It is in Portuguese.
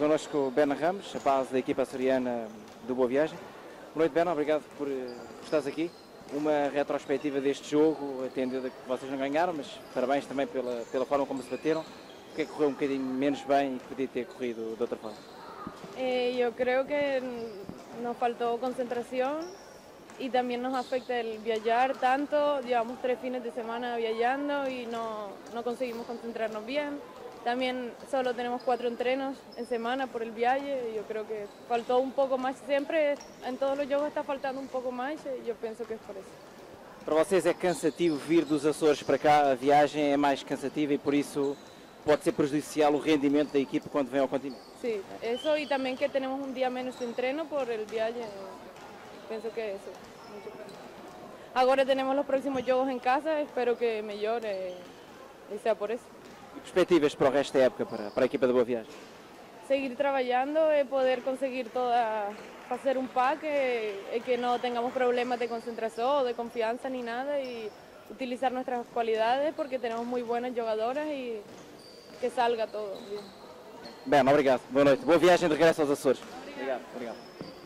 connosco Berna Ramos, a base da equipa açoriana do Boa Viagem. Boa noite, Berna, obrigado por estares aqui. Uma retrospectiva deste jogo, atendendo a que vocês não ganharam, mas parabéns também pela forma como se bateram. O que é que correu um bocadinho menos bem e que podia ter corrido de outra forma? Yo creo que nos faltó concentración y también nos afecta el viajar tanto. Llevamos 3 fines de semana viajando y no conseguimos concentrarnos bien. También solo tenemos 4 entrenos en semana por el viaje y yo creo que faltó un poco más. Siempre en todos los juegos está faltando un poco más y yo pienso que es por eso. Para vocês é cansativo vir dos Açores para cá, a viagem é mais cansativa e por isso pode ser prejudicial o rendimento da equipe quando vem ao continente? Sí, eso y también que tenemos un día menos de entreno por el viaje, pienso que eso. Ahora tenemos los próximos juegos en casa, espero que mejore y sea por eso. E perspectivas para o resto da época para a equipa da Boa Viagem? Seguir trabajando, poder conseguir hacer un pack, que no tengamos problemas de concentración o de confianza ni nada y utilizar nuestras cualidades porque tenemos muy buenas jugadoras y que salga todo bien. Bem, obrigado. Boa noite. Boa viagem de regresso aos Açores. Obrigado.